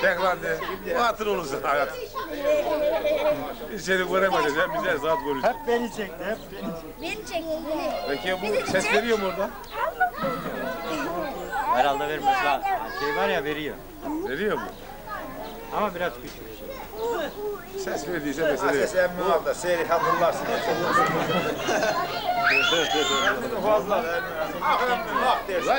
Çek lan de. Bu hatır olursun hayat. Biz seni göremeyeceğiz. Hep bize zat görürüz. Hep beni çekti, hep beni çekti. Peki bu ses veriyor mu orada? Herhalde vermez lan. Şey var ya veriyor. Veriyor mu? Ama biraz küçük. Ses verdiyse mesele yok. Ses emmi var da seyri hatırlarsın. Fazla vermiyor. Bak dersin.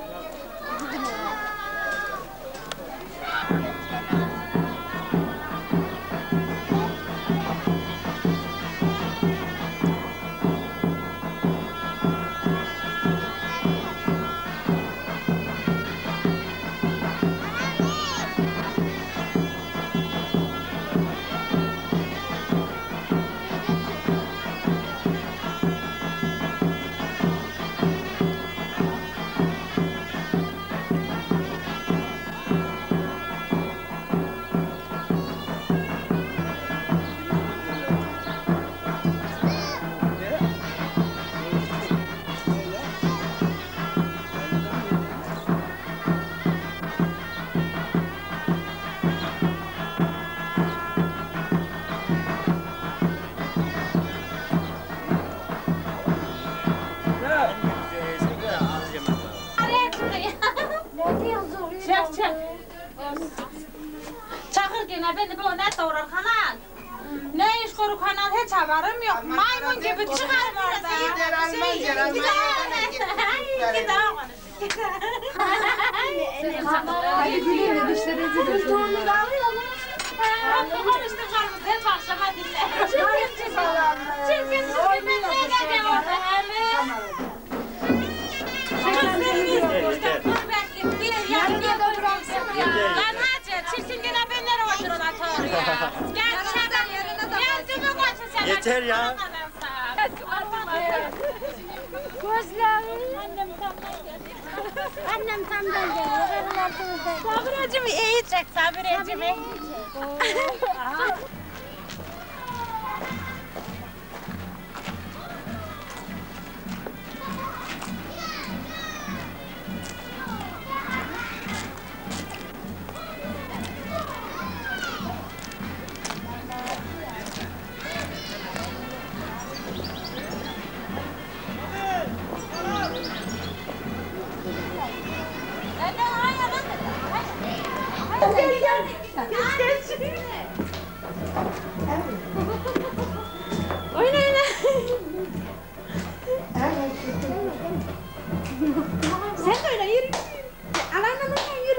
Çakır gene beni bu ne doğru kanal. Ne iş koru kanal hiç haberim yok. Maymun gibi çıkarım orada. Hadi gülelim dişlerinizi götürün. Konuştuk kalmış hep akşama dinle. Çirkin ben ne de orada hemen. Lan hacı, çirkin gene benlere otururlar oraya. Gel dışarıdan yerine koçun sen. Yeter ya. Gözlerim. Annem tam geliyor. Sabiracımı iyi çek, Sabiracımı. Oyna oyna. Sen de oyna yürü. Alanına yürü.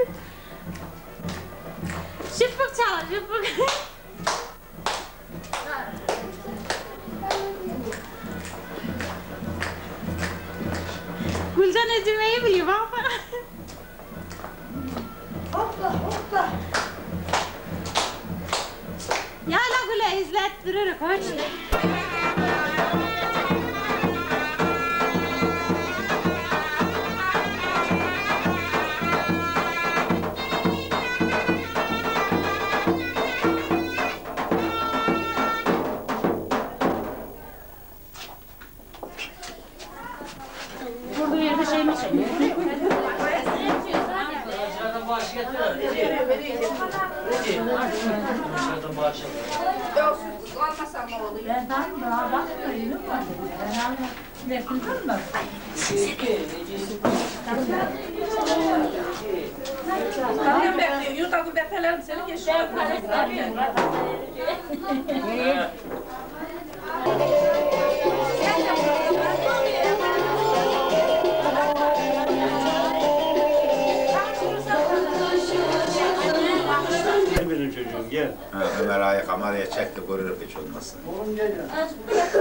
Şıpık çal şıpık. Gülcan Eceme'yi biliyor baba. Hopla hopla. Ya la güle izlettirir koç. Burada yerde şey mi çekiyor? Ben daha bakmıyorum. Ne kıldın mı? Annem bekliyor. Yutakın defelerini seni geçiyor. Benim çocuğum gel. Ha, Ömer Ağa'yı kameraya çekti, görürüm hiç olmasın. Oğlum gel ya.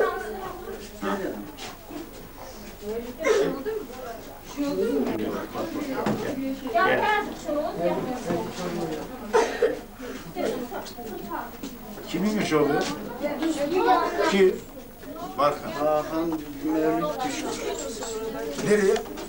Kimin iş oluyor? Kim? Barkan. Hakan Mevlüt düşmüş. Nereye?